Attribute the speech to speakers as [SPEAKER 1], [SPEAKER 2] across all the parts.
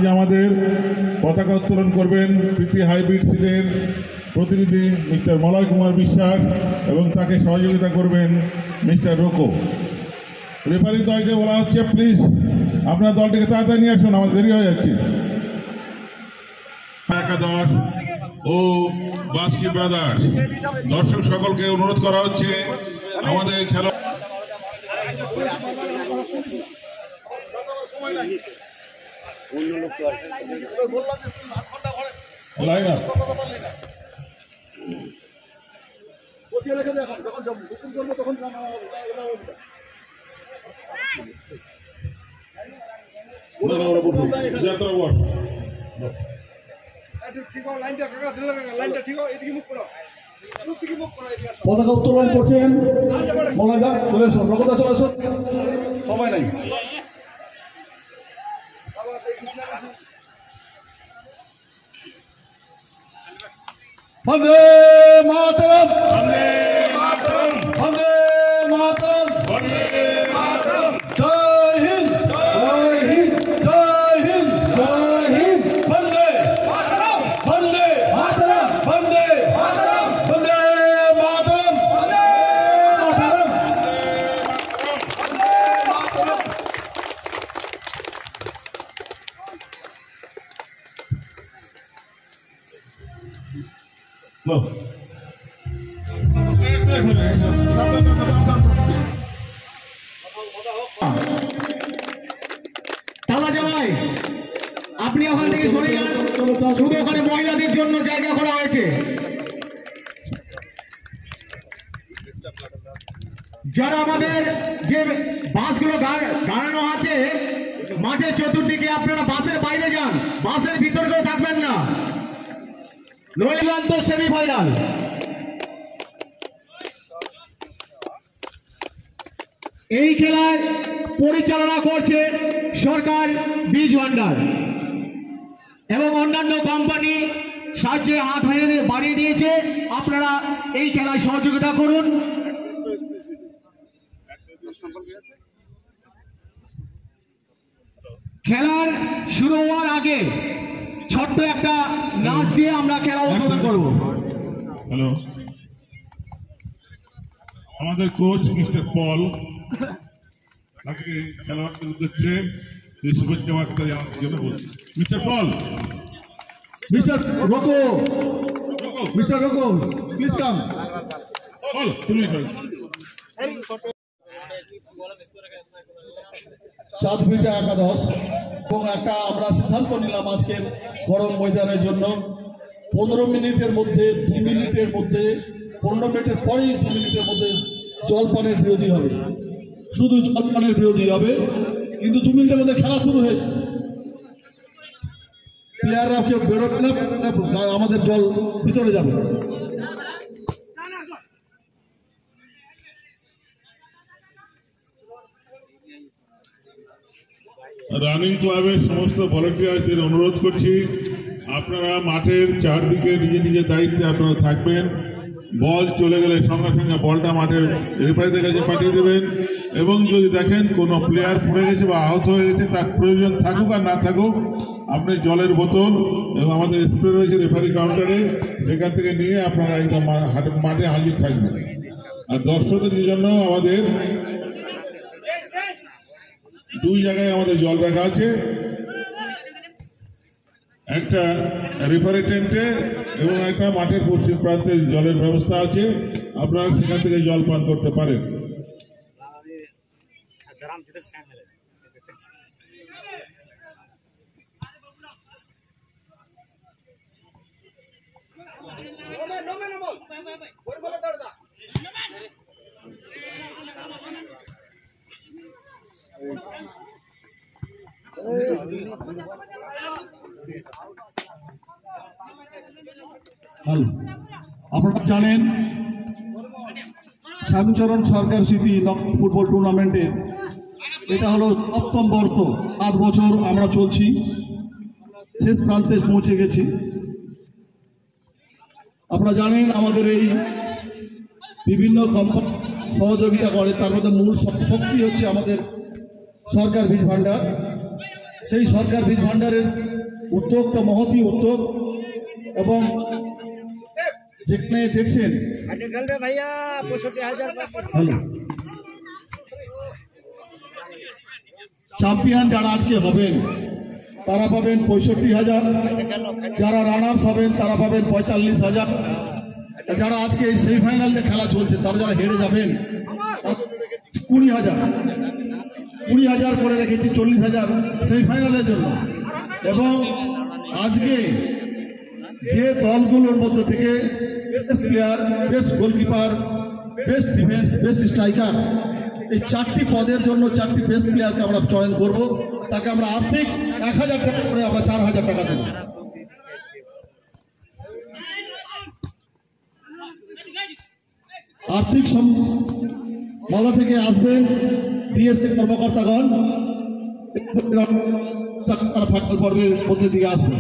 [SPEAKER 1] আজ আমাদের পতাকা উত্তোলন করবেন প্রীতি হাইব্রিড সিডের প্রতিনিধি মিস্টার মলয় কুমার বিশ্বাস এবং তাকে সহযোগিতা করবেন মিস্টার রোকো। রেফারি দলকে বলা হচ্ছে প্লিজ আপনার দলটিকে তাড়াতাড়ি নিয়ে আসুন, আমাদের দেরি হয়ে যাচ্ছে। একাদশ ও বাস্কি ব্রাদার্স দর্শক সকলকে অনুরোধ করা হচ্ছে আমাদের খেলা
[SPEAKER 2] পতাকা উত্তোলন করছেন মৌলানা চলে এসো, রকদা চলে এসো, সময় নাই। বন্দে মাতরম, বন্দে মাতরম, বন্দে মাতরম, বন্দে মাতরম। জয় হিন্দ, জয় হিন্দ, জয় হিন্দ, জয় হিন্দ। বন্দে মাতরম, বন্দে মাতরম, বন্দে মাতরম, বন্দে মাতরম, বন্দে মাতরম, বন্দে মাতরম।
[SPEAKER 3] তালা জামাই আপনি ওখান থেকে সরে যান, শুধু ওখানে মহিলাদের জন্য জায়গা করা হয়েছে। যারা আমাদের যে বাসগুলো দাঁড়ানো আছে মাঠের চতুর্দিকে, আপনারা বাসের বাইরে যান, বাসের ভিতর কেউ থাকবেন না। নৈলান্ত সেমিফাইনাল এই খেলার পরিচালনা করছে সরকার বীজ ভান্ডার এবং অন্যান্য কোম্পানি সাহায্যে হাত বাড়িয়ে দিয়েছে। আপনারা এই খেলায় সহযোগিতা করুন। খেলার শুরু হওয়ার আগে ছোট্ট একটা নাচ দিয়ে আমরা খেলা উদ্বোধন করব।
[SPEAKER 1] হ্যালো, আমাদের কোচ মিস্টার পল তাকে খেলোয়াড়দের উদ্দেশ্যে শুভেচ্ছা বার্তা জানানোর জন্য বলছি। Mister Paul,
[SPEAKER 2] mister Rocco, mister Rocco please come.
[SPEAKER 1] Paul তুমি
[SPEAKER 2] চাঁদভিটা একাদশ এবং একটা আমরা সিদ্ধান্ত নিলাম আজকের গরম ময়দানের জন্য 15 মিনিটের মধ্যে 2 মিনিটের মধ্যে 15 মিনিটের পরেই 2 মিনিটের মধ্যে জলপানের বিরোধী হবে, শুধু জলপানের বিরোধী হবে, কিন্তু 2 মিনিটের মধ্যে খেলা শুরু হয়ে প্লেয়াররা কেউ বেরোবে না, আমাদের জল ভিতরে যাবে।
[SPEAKER 1] রানিং ক্লাবের সমস্ত ভলেন্টিয়ারদের অনুরোধ করছি আপনারা মাঠের চারদিকে নিজের নিজের দায়িত্বে আপনারা থাকবেন। বল চলে গেলে সঙ্গে সঙ্গে বলটা মাঠের রেফারিদের কাছে পাঠিয়ে দেবেন এবং যদি দেখেন কোনো প্লেয়ার পড়ে গেছে বা আহত হয়ে গেছে, তার প্রয়োজন থাকুক আর না থাকুক, আপনি জলের বোতল এবং আমাদের স্প্রে রয়েছে রেফারি কাউন্টারে, সেখান থেকে নিয়ে আপনারা একদম মাঠে হাজির থাকবেন। আর দর্শকদের জন্য আমাদের 2 জায়গায় আমাদের জল রাখা আছে, একটা রেফারি টেন্টে এবং একটা মাঠের পশ্চিম প্রান্তে জলের ব্যবস্থা আছে, আপনারা সেখান থেকে জল পান করতে পারেন।
[SPEAKER 2] আপনারা জানেন শ্যামচরণ সরকার স্মৃতি ফুটবল টুর্নামেন্টে এটা হলো 7ম বর্ষ, 8 বছর আমরা চলছি, শেষ প্রান্তে পৌঁছে গেছি। আপনারা জানেন আমাদের এই বিভিন্ন কোম্পানি সহযোগিতা করে, তার মধ্যে মূল শক্তি হচ্ছে আমাদের সরকার বীজ ভান্ডার। সেই সরকার বীজ ভান্ডারের উদ্যোগটা মহতী উদ্যোগ এবং যেখানে দেখছেন হ্যালো চ্যাম্পিয়ন যারা আজকে হবেন তারা পাবেন 65,000, যারা রানার্স হবেন তারা পাবেন 45,000, যারা আজকে এই সেমিফাইনালে খেলা চলছে তারা যারা হেরে যাবেন 20,000 করে রেখেছি, 40,000 সেমিফাইনালের জন্য। এবং আজকে যে দলগুলোর মধ্যে থেকে best player, best goalkeeper, best defence, best striker, এই 4টি পদের জন্য 4টি বেস্ট প্লেয়ারকে আমরা চয়ন করব। তাকে আমরা আর্থিক 1,000 টাকা করে আমরা 4,000 টাকা দেব। আর্থিক মালা থেকে আসবেন ডিএসসি কর্মকর্তাগণ, তারা ফাইনাল পর্বের মধ্যে দিকে আসবেন।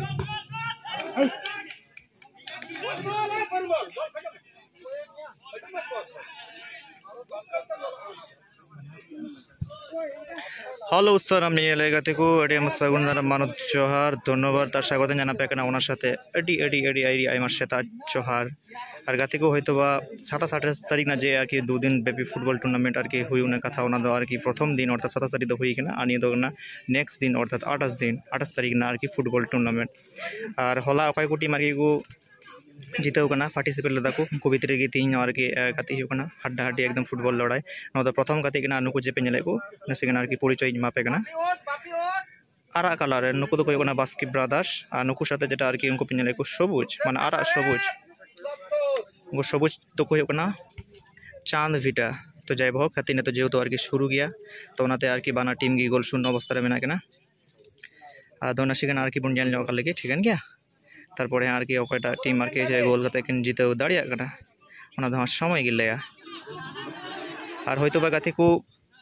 [SPEAKER 4] হ্যালো স্যার, আমি এলাকাতে কো এটি আমার সাগুনার মানব জোহার ধন্যবাদ তার স্বাগত জানাতে কেন ওনার সাথে এটি এটি এটি এটি আমার সাথে জোহার আর গাতে কো হয়তো বা 27-28 তারিখ না যে আর কি 2 দিন ব্যাপী ফুটবল টুর্নামেন্ট আর কি হুই উনি কথা ওনা দো আর কি প্রথম দিন অর্থাৎ 27 তারিখ হুই কিনা আনিয়ে দো না নেক্সট দিন অর্থাৎ 28 তারিখ না আর কি ফুটবল টুর্নামেंट আর হলা অকয় কোটি মার্কি কো जीतेव करना पार्टिसिपेट लेदा को उनको भीतर की तीन और की गाती होना हड्डा हड्डी एकदम फुटबॉल लड़ाई ना तो प्रथम गाती के ना नुको जे पे नेले को नसेगना की परिचय मापे करना आरा कलर नुको तो कोई कोना बास्की ब्रादार्स और नुको साथे जेटा আর কি उनको पिनेले को सबुज माने आरा सबुज उनको सबुज तो कोई कोना चांद विटा तो যাই হোক খাতিনে তো যেহেতু আর কি শুরু গিয়া তো ওনাতে আর কি বানা টিম কি গোল শূন্য অবস্থায় মেনা কেনা আর দোনা সেখানে আর কি বুন জানলে ওকালে কি ঠিক আছে তারপরে আর কি ওকটা টিম আর কি যে গোল কাতে কিন জিতেও দাঁড়িয়ে কাটা ওনা তো সময় গিলে আর হয়তো বা গাতে কো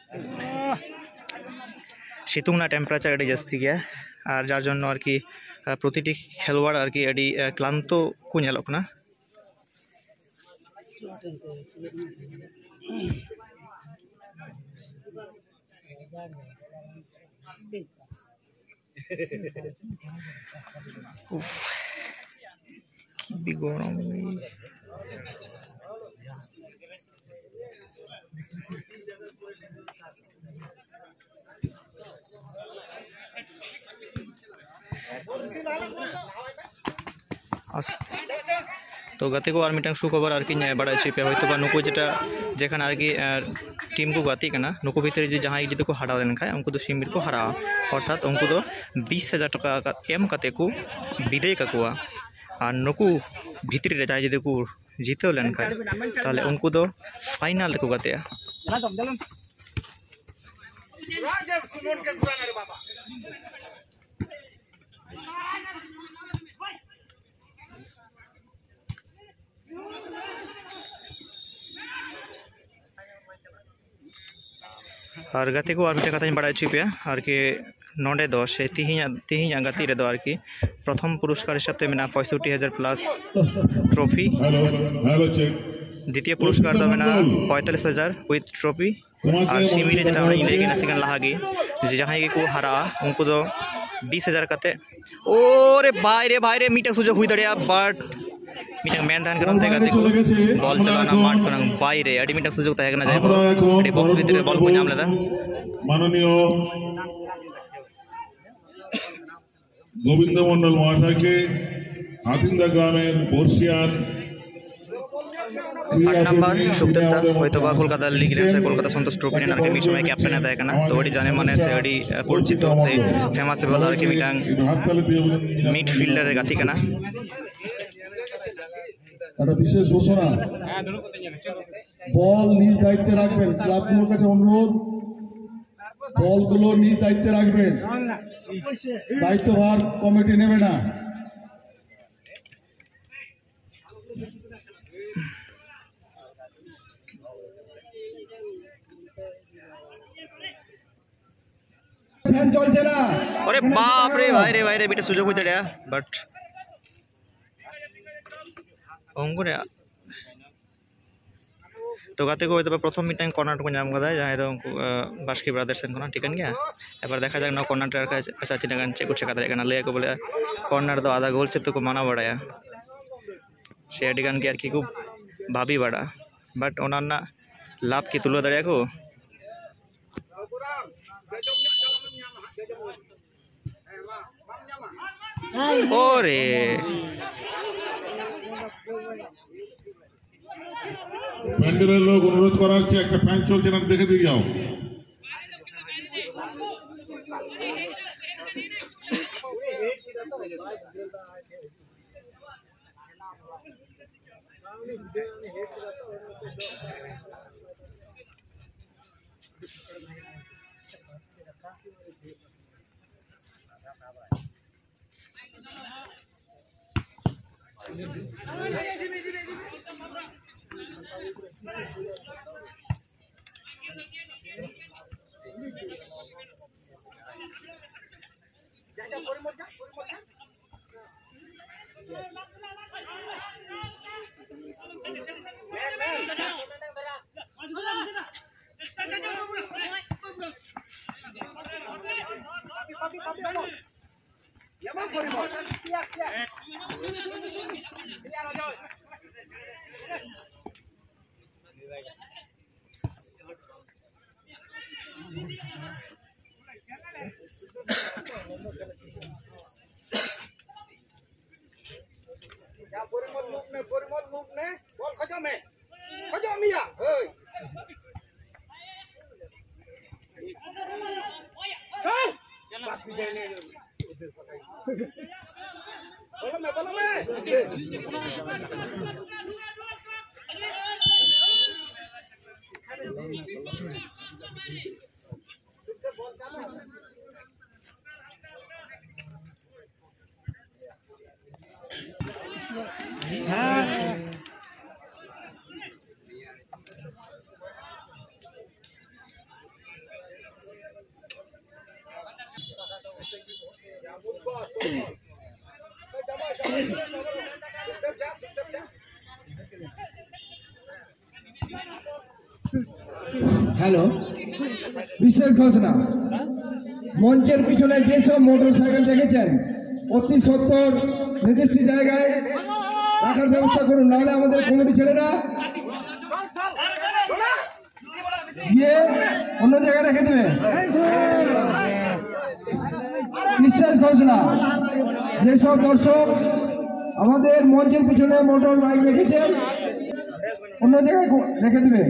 [SPEAKER 4] শীতং না টেম্পারেচার এডি জাস্তি গিয়া আর যার জন্য আর কি প্রতিটি খেলোয়াড় আর কি এডি ক্লান্ত কো নেলক না উফ কি গরম तो गाते को और मिटांग सुखबर और कि बड़ा चिपे हयतो बा नुको जेटा जेखान और कि टीम को गाती कना नुको भीतर जे जहां जदि को हराव लेन खाय उनको तो सिमिर को हरा अर्थात उनको तो 20,000 टाका एम काते को विदाय काकुआ और नुको भीतर रे जाय जदि को जीते लेन खाय ताले उनको तो फाइनल को गाते और गाते को और मिटे कथा बड़ा चुपे और कि नोडे दो से तिहिं गाती रे दो और कि प्रथम पुरस्कार हिसाब से मेना 65,000 प्लस ट्रॉफी द्वितीय पुरस्कार दो मेना 45,000 विथ ट्रॉफी और सिमिरे जेटा इले के सेकंड लागे जे जहां के को हरा उनको दो 20,000 काते ओरे भाई रे मिटा सुजो हुई दड़िया बट मिटा मैन धान करन देगा देखो बॉल चलाना मार करन বাইরে আডি মিটা সুযোগ থাকে না যাইবো এডি বক্স ভিতরে বল কই নাম লেদা
[SPEAKER 1] মাননীয় গোবিন্দ মন্ডল মহাশয়কে হাতিন্দা গ্রামের বর্ষিয়ার
[SPEAKER 4] নাম্বার সুখদেবদা হয়তো বা কলকাতা লিগ আছে কলকাতা সন্তোষ ট্রফি নেন আর কি সময় ক্যাপ্টেন আছে কেনা তো ওডি জানে মানে সে ওডি পরিচিত সেই ফেমাস বল আর কি মিটাং মিডফিল্ডারের গাতি কেনা
[SPEAKER 2] একটা বিশেষ ঘোষণা বল নিজ দায়িত্বে রাখবেন ক্লাবগুলোর কাছে অনুরোধ বলগুলো নিজ দায়িত্বে রাখবেন দায়িত্বভার কমিটি নেবে না
[SPEAKER 3] ফ্যান চলছে না
[SPEAKER 4] আরে বাপ রে ভাই রে বিটা সুযোগ হইতে রে বাট অঙ্কুরে तो गाते को होयतो प्रथम मिटांग कर्नार को नाम कदा जहां दो बास्की ब्रादार्स एन कोना ठीक गया एबार देखा जाक ना कर्नार का अच्छा चिनागान चेक कुछ कदा एकाना ले को बोले कर्नार दो आधा गोल सेप तो को माना बड़ाया से आडी गान के आरकी खूब भाभी बड़ा बट ओनाना लाभ की तुलो दाड़िया को ओरे
[SPEAKER 1] প্যান্ডেলের লোক অনুরোধ করা হচ্ছে একটা ফ্যান চলছে না দেখে দিয়ে যাও।
[SPEAKER 5] হ্যালো, বিশেষ ঘোষণা। মঞ্চের পিছনে যেসব মোটরসাইকেল রেখেছেন অতি সত্বর নির্দিষ্ট জায়গায় রাখার ব্যবস্থা করুন, নাহলে আমাদের কমিটি ছেলেরা গিয়ে অন্য জায়গায় রেখে দেবে। বিশেষ ঘোষণা, যেসব দর্শক আমাদের মঞ্চের পিছনে মোটর বাইক রেখেছেন অন্য জায়গায় রেখে দেবে।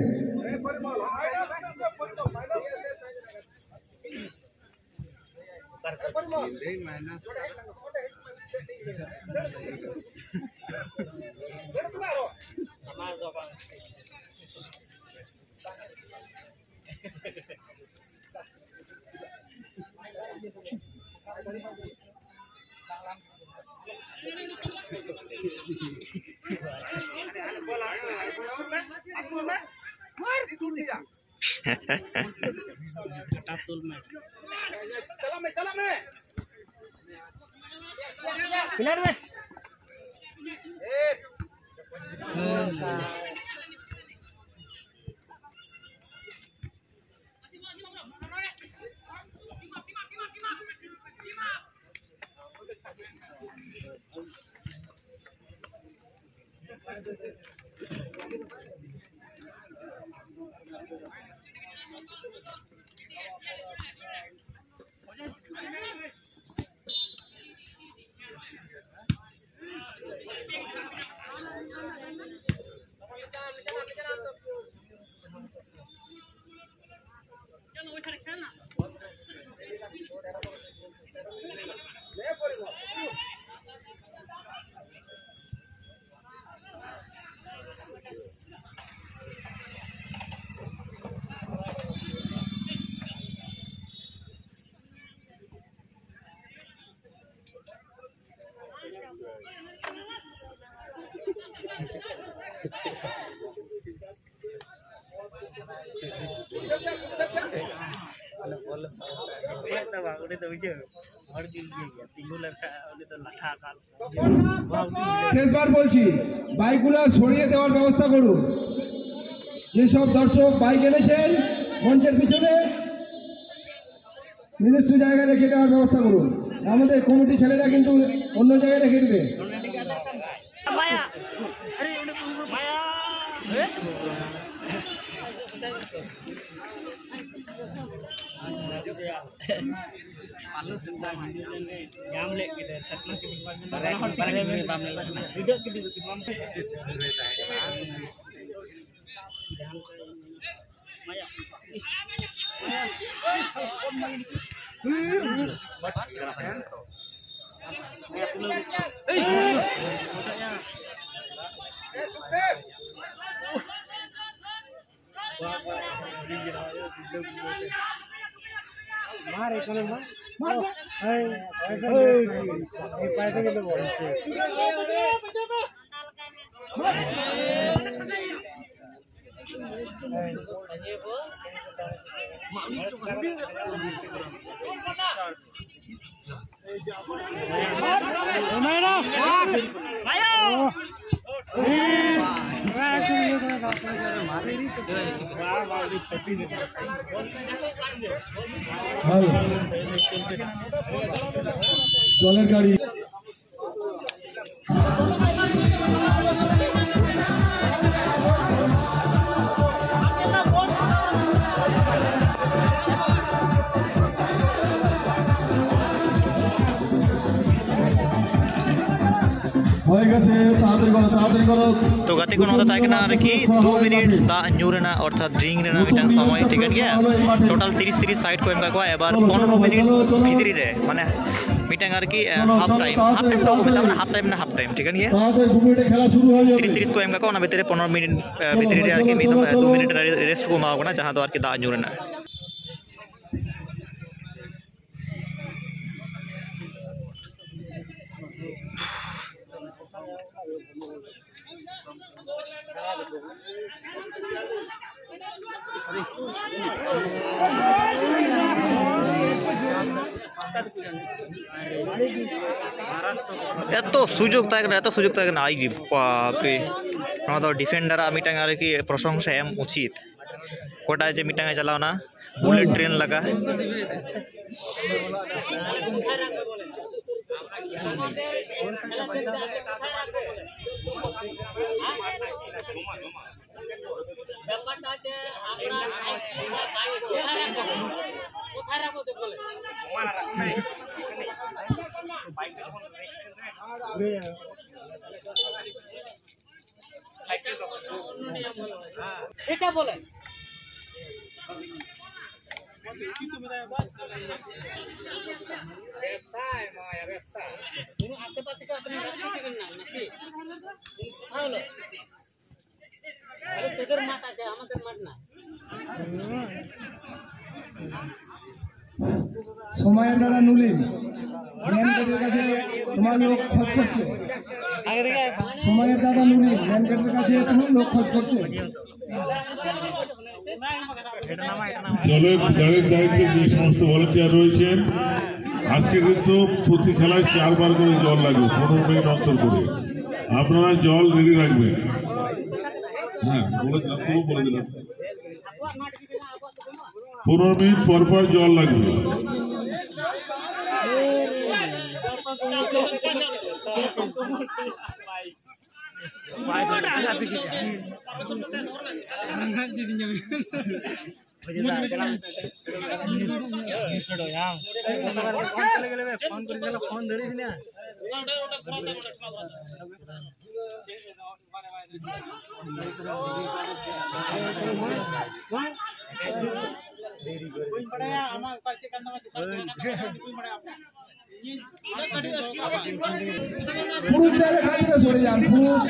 [SPEAKER 5] শেষবার বলছি, বাইকগুলো সরিয়ে দেওয়ার ব্যবস্থা করুন। যেসব দর্শক বাইক এনেছেন মঞ্চের পিছনে নিজস্ব জায়গায় রেখে দেওয়ার ব্যবস্থা করুন। আমাদের কমিটি ছেলেরা কিন্তু অন্য জায়গায় রেখে দেবে।
[SPEAKER 2] হ্যালো, জলের গাড়ি হয়ে गए ताड़ाताड़ी करो
[SPEAKER 4] तो गति को नोता थाकना आरकी 2 मिनिट दा न्यूरेना अर्थात ड्रिंक रेना मिटांग समय टिकट गया टोटल 30 साइड को एमका को एबार 15 मिनिट भीतरी रे माने मिटांग आरकी हाफ टाइम तो मतलब हाफ टाइम ठीक है
[SPEAKER 2] ताड़ाताड़ी 2 मिनिटे खेला शुरू हो जाए
[SPEAKER 4] 30 को एमका को ना भीतरे 15 मिनिट भीतरी रे आरकी 2 मिनिट रेस्ट को माओ ना जहां तो आरकी दा न्यूरेना এত সুযোগ থাকে না আই বাপরে আমাদের ডিফেন্ডার মিটাং আর কি প্রশংসা এম উচিত কোটায় যে মিটাঙে চালাও না বুলেট ট্রেন লাগা
[SPEAKER 6] এটা বলেন ব্যবসায় মায়া ব্যবসা কোনো আশেপাশে কি আপনি রাখতে দিবেন না নাকি কোথায় হলো আরে তোদের মাঠ আছে আমাদের মাঠ না
[SPEAKER 5] সময়ের দ্বারা নুলিন ম্যান গেটের কাছে তোমার লোক খোঁজ করছে সময়ের দ্বারা নুলিন ম্যান গেটের কাছে তোমার লোক খোঁজ করছে
[SPEAKER 1] জলের গাড়ির দায়িত্বে যে সমস্ত ভলেন্টিয়ার রয়েছেন আজকে কিন্তু প্রতি খেলায় 4 বার করে জল লাগবে 15 মিনিট অন্তর করে আপনারা জল রেডি রাখবেন হ্যাঁ বলে দিলাম 15 মিনিট পর পর জল লাগবে
[SPEAKER 6] ফোন ধরিস না
[SPEAKER 5] পুরুষদের এখান থেকে সরে যান পুরুষ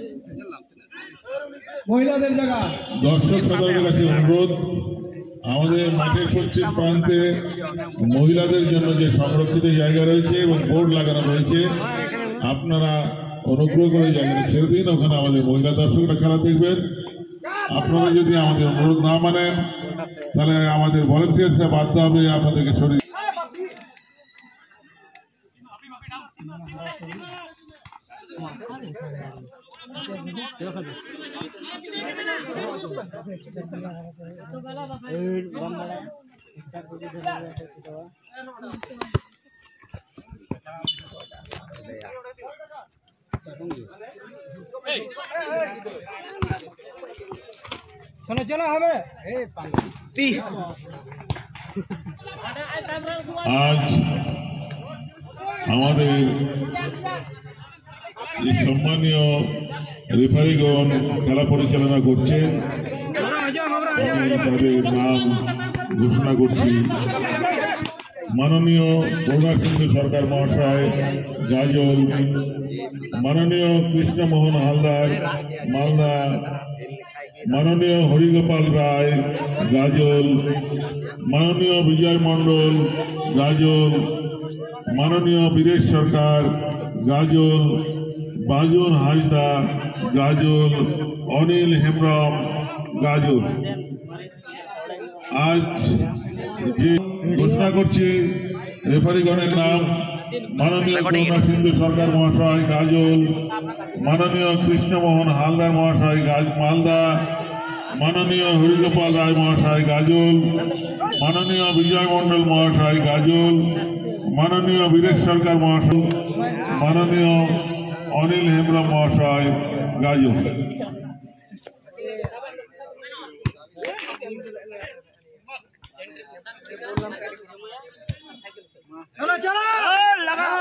[SPEAKER 5] মহিলাদের জায়গা
[SPEAKER 1] দর্শক সাধারণের কাছে অনুরোধ আমাদের মাঠের পশ্চিম প্রান্তে মহিলাদের জন্য যে সংরক্ষিত জায়গা রয়েছে এবং বোর্ড লাগানো রয়েছে আপনারা অনুগ্রহ করে জায়গাটা ছেড়ে দিন ওখানে আমাদের মহিলা দর্শকরা খেলা দেখবেন আপনারা যদি আমাদের অনুরোধ না মানেন তাহলে আমাদের ভলেন্টিয়ার্সরা বাধ্য হবে আপনাদেরকে সরিয়ে
[SPEAKER 5] চলো চলো হবে
[SPEAKER 1] আজ আমাদের এই সম্মানীয় রেফারিগণ খেলা পরিচালনা করছেন, আমি তাদের নাম ঘোষণা করছি। মাননীয় করুণা সিন্ধু সরকার মহাশয় গাজল, মাননীয় কৃষ্ণমোহন হালদার মালদা, মাননীয় হরিগোপাল রায় গাজল, মাননীয় বিজয় মণ্ডল গাজল, মাননীয় বীরেশ সরকার গাজল, বাজন হাসদা গাজল, অনিল হেমব্রম গাজল। আজ যে ঘোষণা করছি রেফারিগণের নাম: মাননীয় করুণা সিন্ধু সরকার মহাশয় গাজল, মাননীয় কৃষ্ণমোহন হালদার মহাশয় মালদা, মাননীয় হরিগোপাল রায় মহাশয় গাজল, মাননীয় বিজয় মণ্ডল মহাশয় গাজল, মাননীয় বীরেশ সরকার মহাশয়, মাননীয় অনিল হেমব্রম মহাশয় গাজল।
[SPEAKER 5] চলো চলো লাগাও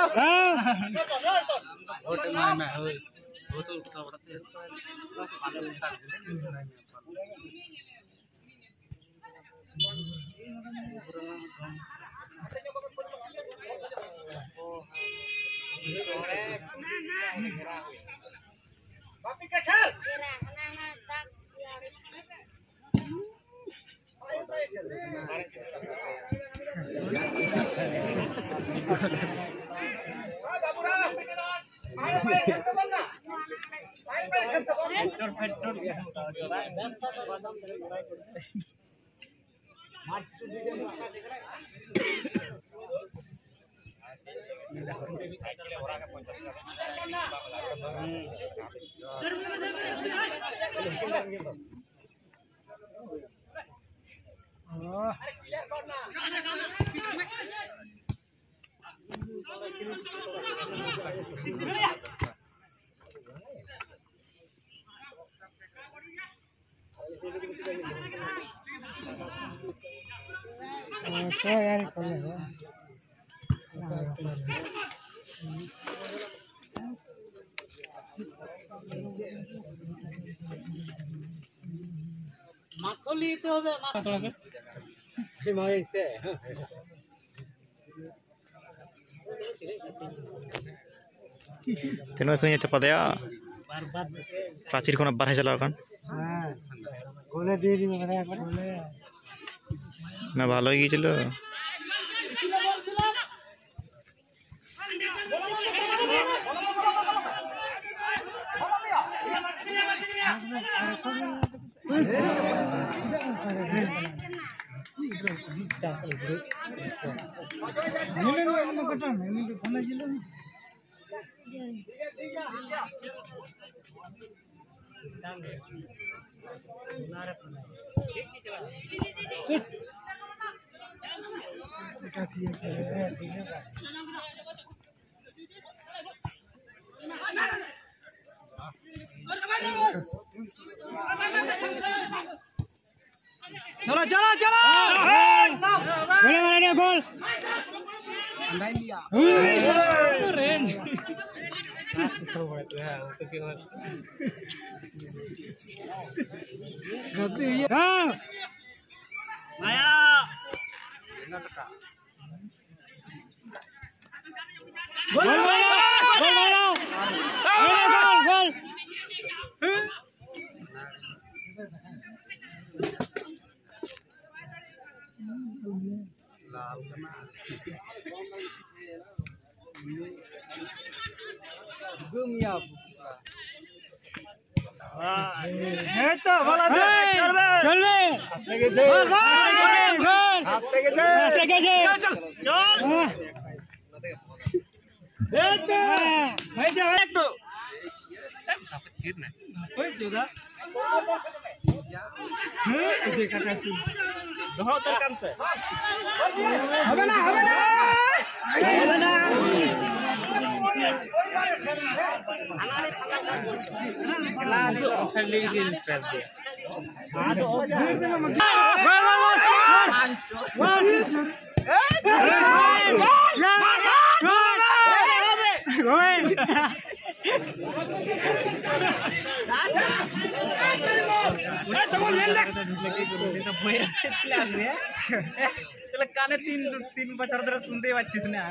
[SPEAKER 6] মাত্র নিতে হবে
[SPEAKER 4] Tino itu nya cepat ya. Pracir kono barhe chalo kan.
[SPEAKER 5] গোলে দিয়ে দিবে মানে এখন
[SPEAKER 4] না ভালোই গিয়েছিল।
[SPEAKER 5] চলো চলো চলো গোলে মারে গোল রেঞ্জ চল
[SPEAKER 7] কানে তিন বছর ধরে শুনতেই পাচ্ছিস না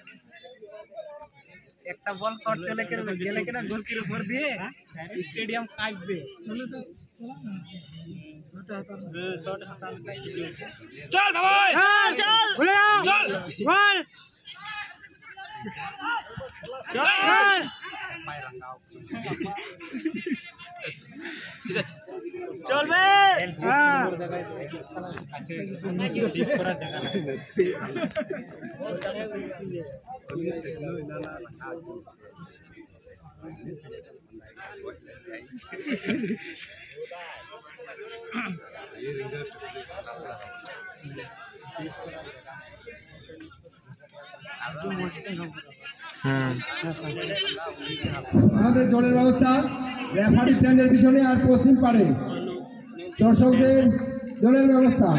[SPEAKER 7] একটা বল শট চলে গেলে কিনা গোলকির উপর দিয়ে স্টেডিয়াম কাঁপবে চল ভাই চল চল বল চল ঠিক আছে চলবে ডিপ করার জায়গা না
[SPEAKER 5] আমাদের জলের ব্যবস্থা রেফারি স্ট্যান্ডের পিছনে আর পশ্চিম পাড়ে দর্শকদের জলের ব্যবস্থা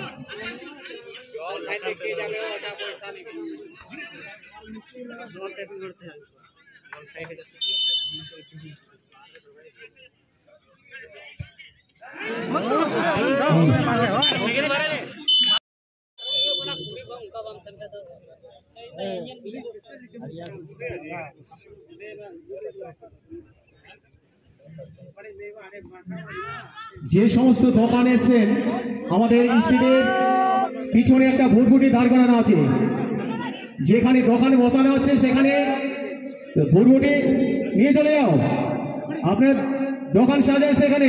[SPEAKER 3] যে সমস্ত দোকান এসেছেন আমাদের স্ট্রিটের পিছনে একটা ভুটভুটি দাঁড় করানো আছে, যেখানে দোকানে বসানো হচ্ছে সেখানে ভুটভুটি নিয়ে চলে যাও, আপনার দোকান সাজান। সেখানে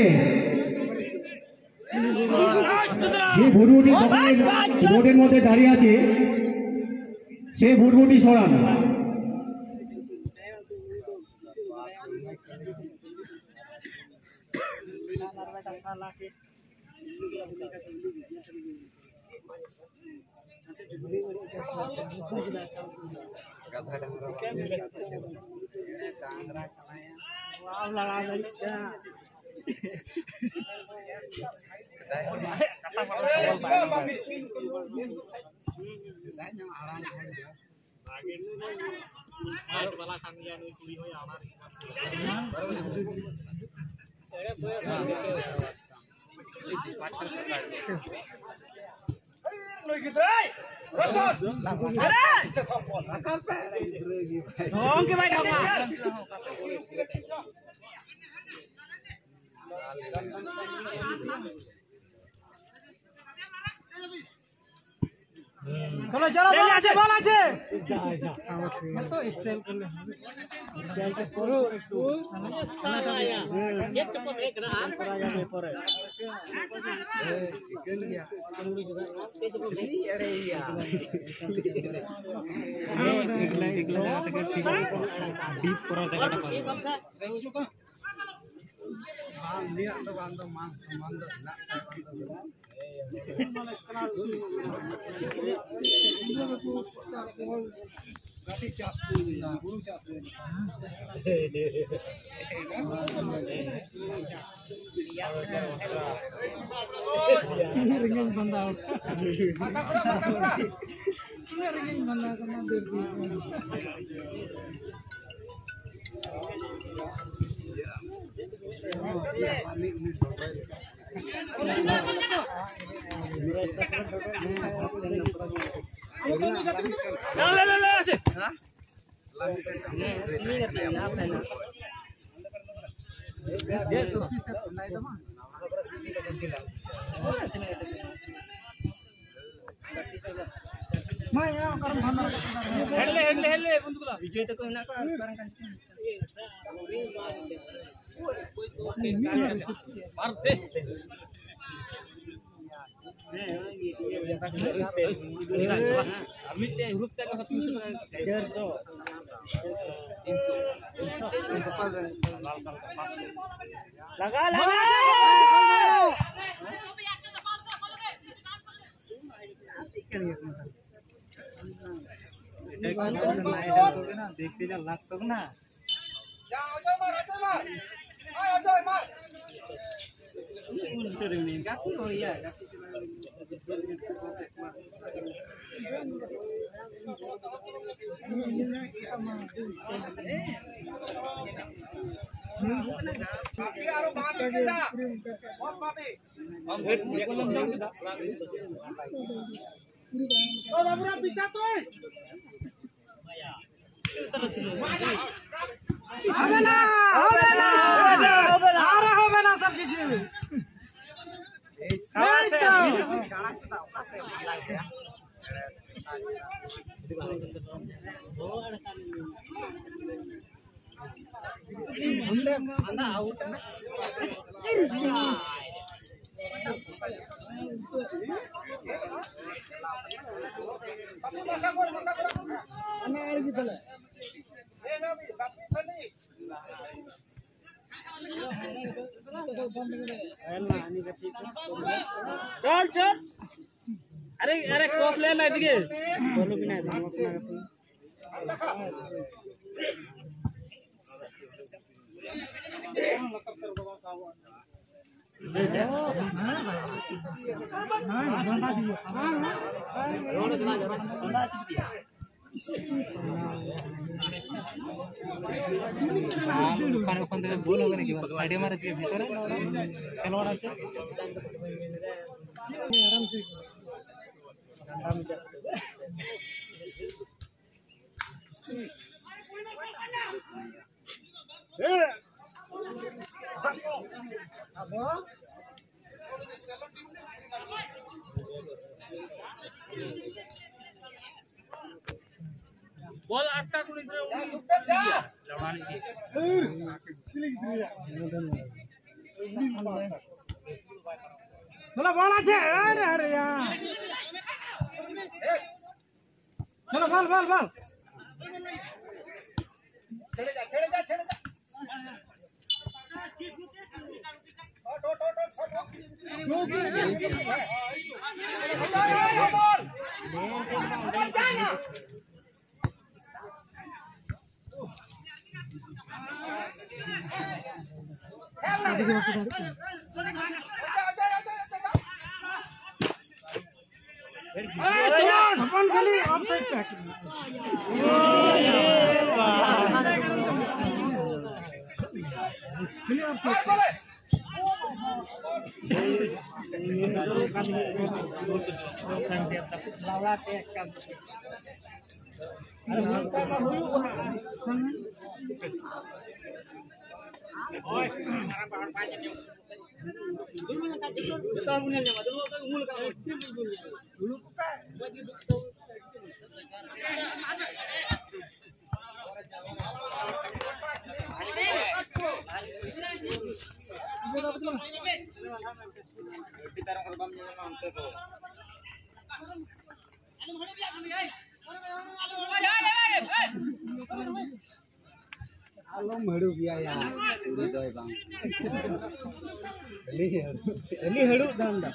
[SPEAKER 3] যে ভুটভুটি দোকানের বোর্ডের মধ্যে দাঁড়িয়ে আছে সে ভুটভুটি সরান।
[SPEAKER 7] চলো চলো বল আছে বল আছে তো স্টাইল করলে করো একটু
[SPEAKER 6] एक चप्पल एक रहा
[SPEAKER 7] করা যাবে পরে
[SPEAKER 6] अरे यार
[SPEAKER 7] এগুলা জায়গা থেকে ঠিক আছে ডিপ করার জায়গাটা পাবে देखते जा लागतो ना चल चल अरे अरे क्रॉस ले ना दिखे बोलो भी ना ওখান থেকে বল হবে নাকি সাইডে মারে দিয়ে ভিতরে খেলোয়াড় আছে আরামসে বল আটটা করে ইধরে যা লড়ানি কি চলো বল আছে আরে আরে यार চলো বল বল বল ছেড়ে যা ছেড়ে যা ছেড়ে যা अपन खाली ऑफसाइड पे खाली offside Alam haru biaya ini doy bang. Ini haru danda.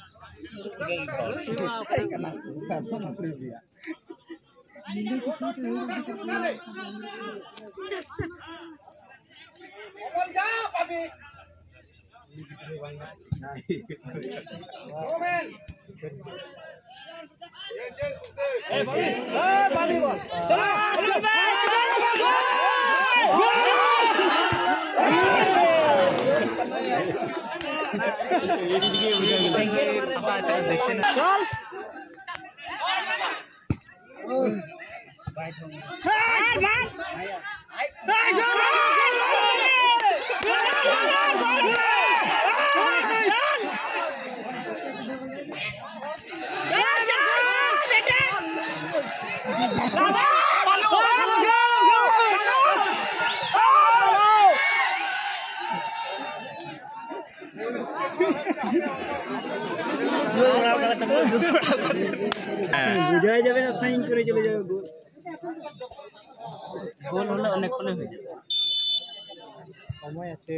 [SPEAKER 7] বুঝাই যাবে না সাইন করে চলে যাবে গোল হলে অনেকক্ষণে হয়ে যাবে সময় আছে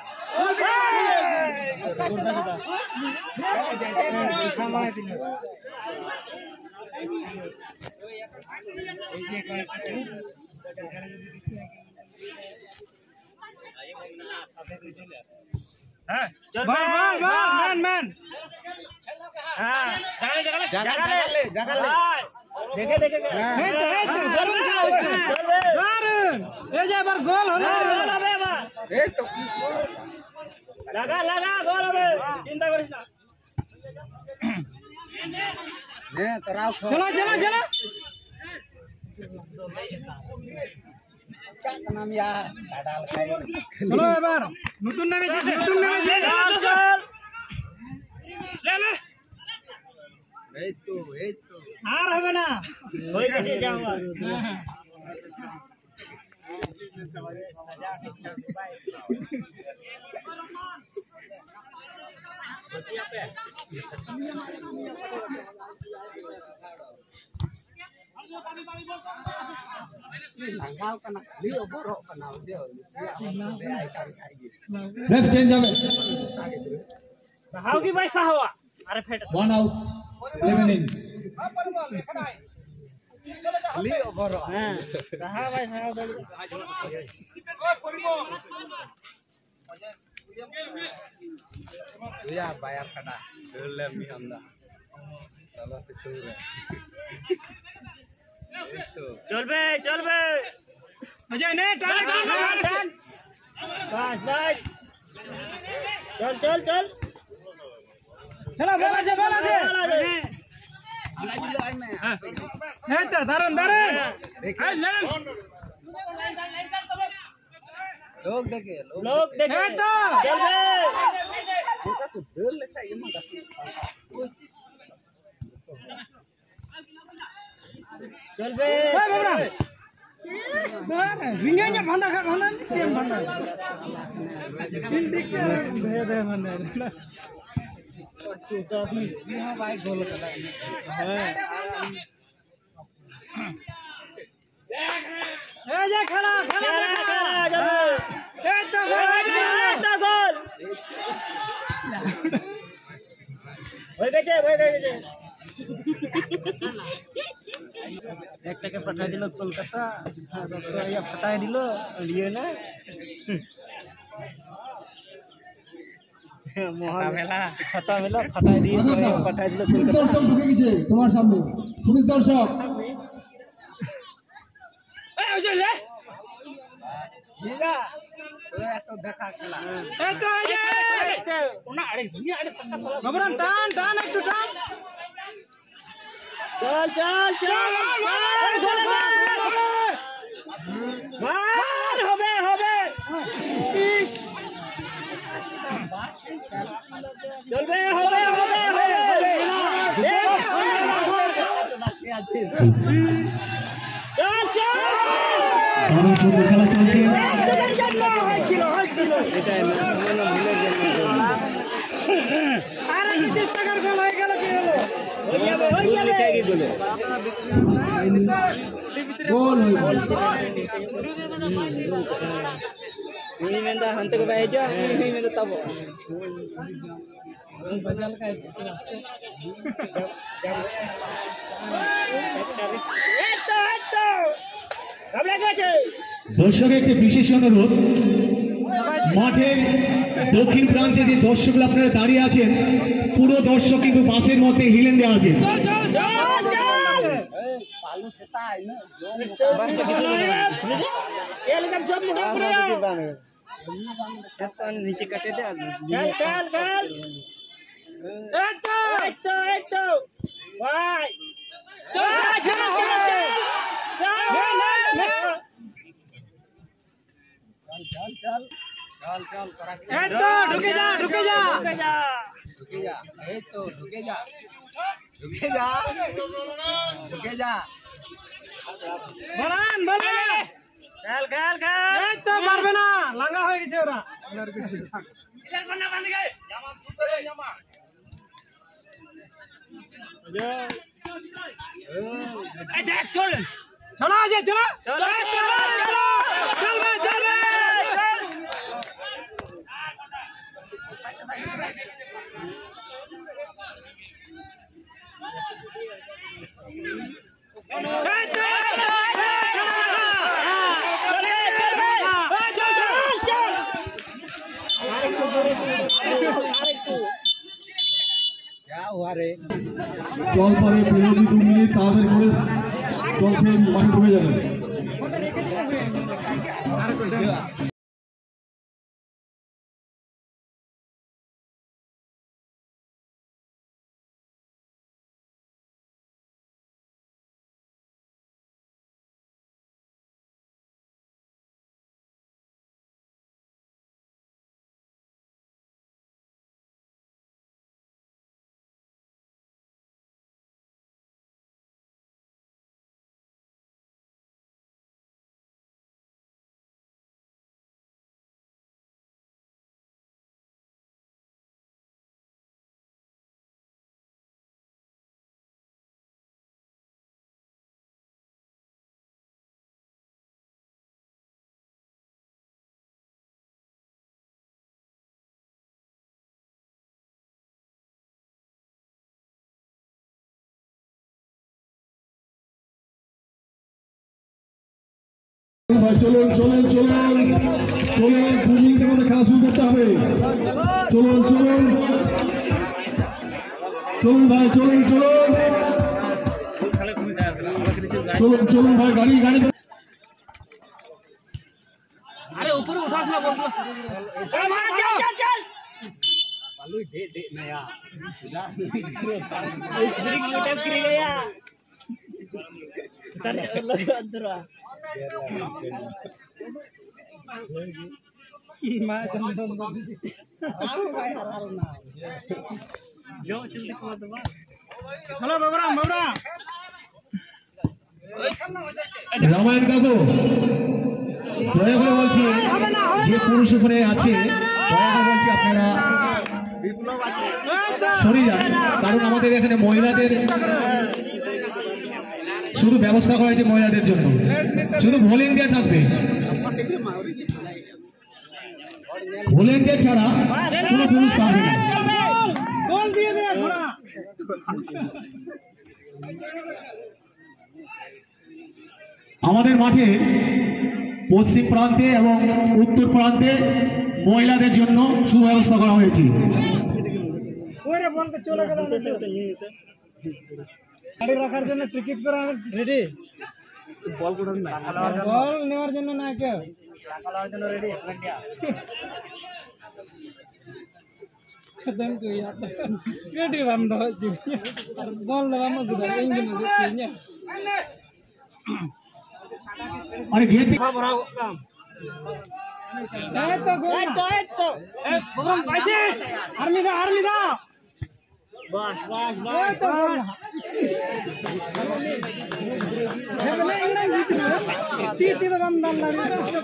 [SPEAKER 7] হ্যাঁ চল ম্যান ম্যান হ্যাঁ জাগালে দেখে দেখে এই তো দারুণ খেলা হচ্ছে দারুণ এই যে এবার গোল হলো গোল হবে এবার এই তো লাগা গোল হবে চিন্তা করিস না নে তোরাও চলো চলো এবার নতুন নেমেছে এই তো আর হবে না হয়ে গেছে যাও
[SPEAKER 2] नेक्स्ट चेंज হবে
[SPEAKER 7] साहब की भाई साहवा अरे फेट
[SPEAKER 2] 1 आउट 11 इन
[SPEAKER 7] हां साहब भाई साहब
[SPEAKER 5] या बायर कटा ले मी हमदा साला से
[SPEAKER 7] चल बे अजय ने टान बस चल चला बोला से है तो दारुण लोग देखे तो चल बे
[SPEAKER 5] तो ढेर लेखा ये मत
[SPEAKER 7] चल बे बाबरा रिंगेंगे बंदा टीम बंदा दिल देख के भेद है बंदा चूता भी यहां भाई गोल करा है ए जा खेला देखा ए तो गोल হয়ে গেছে একটাকে পাঠাই দিল কলকাতা ফাটাই দিল লিয়ে না ছাতা মেলা ফাটাই দিয়ে পাঠাই দিল
[SPEAKER 5] পুলিশ দর্শক ঢুকে গেছে তোমার সামনে পুলিশ দর্শক
[SPEAKER 7] টান একটু টান চল হবে চলবে হবে
[SPEAKER 3] খেলা চলছে
[SPEAKER 7] আর চেষ্টা কর গোল হয়ে গেল কি হলো
[SPEAKER 5] গোল
[SPEAKER 7] ini minta hantu ke aja ini minta tahu bajal kayak
[SPEAKER 3] দর্শকের একটি বিশেষ অনুরোধ মাঠের দক্ষিণ প্রান্তে যে দর্শকরা আপনারা দাঁড়িয়ে আছেন পুরো দর্শক কিন্তু বাসের মধ্যে হিলেন দেওয়া আছে
[SPEAKER 7] नीचे कटे दे ढुके जा বলান খেল এই তো পারবে না লাঙ্গা হয়ে গেছে ওরা ইধার কোন না বাঁধি গए জামা সুন্দর জামা এই দেখ চল চলো আছে চলো চলো চলো চলবে চলবে
[SPEAKER 2] জল পারে 15-2 মিনিট তাড়াতাড়ি করে জল খেয়ে মাঠে ঢুকে যাবে। ভাই চলুন চলুন চলুন চলুন 2 মিনিটের মধ্যে খেলা শুরু করতে হবে। চলুন চলুন চলুন ভাই চলুন চলুন চলুন চলুন ভাই গাড়ি গাড়ি
[SPEAKER 7] আরে উপরে উঠাস না বস চল মার চল চল চল बालू दे दे नया इस ब्रिक मोटप कर गया उतर लगा अंदर मां चंदन आवे भाई हराल ना जो जल्दी को दबा हेलो बाबरा बाबरा
[SPEAKER 3] রামায়ণ কাকু দয়া করে বলছি যে পুরুষ ওখানে আছে দয়া করে বলছি আপনারা সরে যান, কারণ আমাদের এখানে মহিলাদের শুধু ব্যবস্থা করা হয়েছে মহিলাদের জন্য, শুধু ভলেন্টিয়ার থাকবে, ভলেন্টিয়ার ছাড়া কোনো পুরুষ পারবে না।
[SPEAKER 7] গোল দিয়ে দে ঘোড়া
[SPEAKER 3] আমাদের মাঠে পশ্চিম প্রান্তে এবং উত্তর প্রান্তে মহিলাদের জন্য সুব্যবস্থা করা হয়েছে।
[SPEAKER 7] ওরে বলতে চলে গেল গাড়ি রাখার জন্য টিকিট করা রেডি, বল কোথায় না বল নেওয়ার জন্য না কেউ রাখার জন্য রেডি खत्म तो यार रेडी हम दो जी बॉल लगा मत उधर इंजन में देखिए
[SPEAKER 3] अरे गेट
[SPEAKER 7] बड़ा काम तो ए प्रोग्राम पैसे आर्मी दा बस बस बस तो ये बोले इंग्लैंड जीत रहा तीन तो हम दाम लड़ी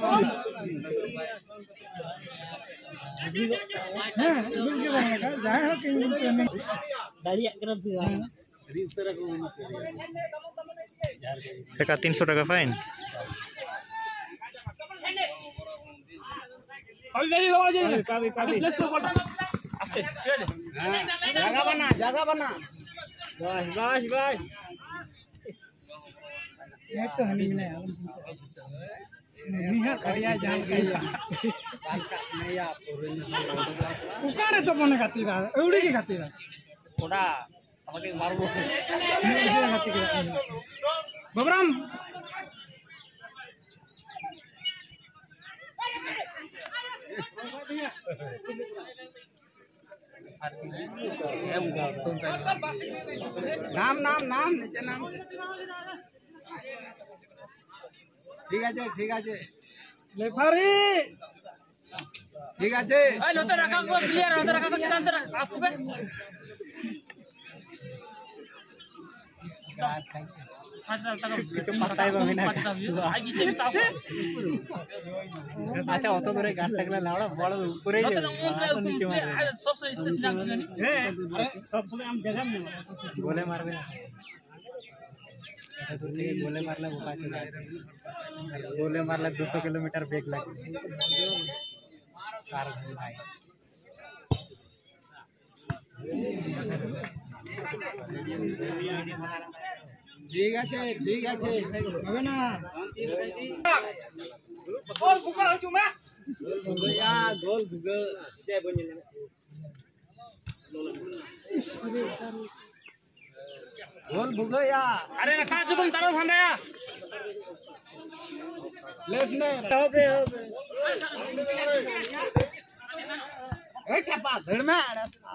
[SPEAKER 7] हां बिल्कुल बनेगा जाए हो कि पेमेंट दाढ़ी कर दिया रिसरा को
[SPEAKER 4] টাকা 300 টাকা ফাইন।
[SPEAKER 7] ওই গাড়ি লাগা যায় কাবি কাবি প্লেস তো বলটা আস্তে জায়গা বানা বাস বাস বাস ये तो हनी में है निहा खड़िया जान गई नहीं आप उकारे तो बने खाती दा एवडी की खाती दा ओडा আমাকে মারবো बबराम नाम नाम नाम नीचे नाम ঠিক আছে লেফারি ঠিক আছে এই লোতে রাখা কো প্লেয়ার লোতে রাখা কো চিতান স্যার আপকে আচ্ছা অত দূরে গাছ থাকলে লাউড়া বড় উপরে নিচে মারবে সব সময় আমি দেখাম না বলে মারবে না गोले मारले वो 5 गोले मारले 200 किलोमीटर बेग लगे कार भाई ঠিক আছে হবে না গোল বুকা হইছো মা গোল বুকা যাই বনিলে গোল বুকা আরে না কাজ কোন তারো ভান্ডা লেস নে হবে এই কাপা ধর মে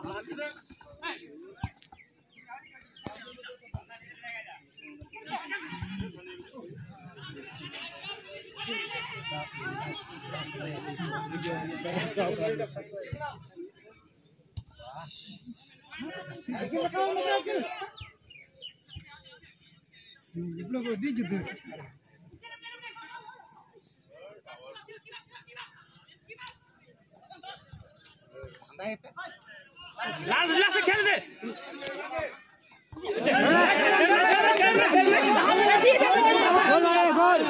[SPEAKER 7] लाल से खेल दे गोल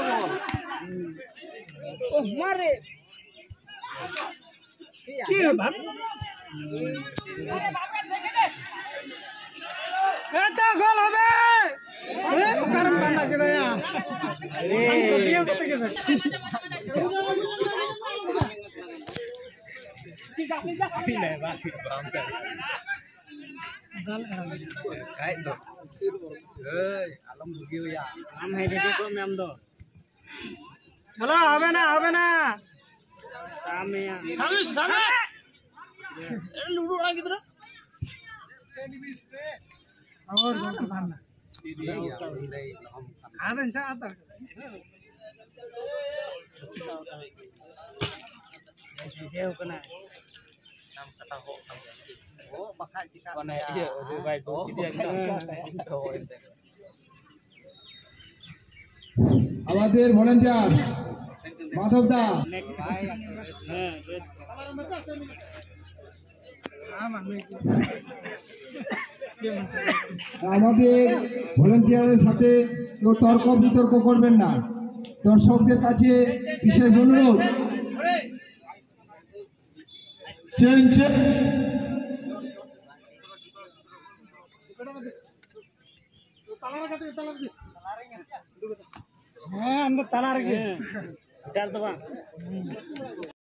[SPEAKER 7] ओ मारे কি ভাব এটা গোল হবে এ কারণ বান্দা কে দেয়া আরে দিও কত কে ले बाकी काम कर काय तो आलम भुगियो या नाम है देखो को मैम दो चलो হবে না सामने सामने लूडो उड़ा किधर और गोल मारना आदन से आता जे होना नाम कथा हो ओ बखा चिका बने ये ओ भाई दो सीधे
[SPEAKER 5] আমাদের ভলান্টিয়ার মাধব দা আমাদের ভলান্টিয়ারের সাথে কেউ তর্ক বিতর্ক করবেন না দর্শকদের কাছে বিশেষ অনুরোধ
[SPEAKER 7] हाँ हम तो तला रखे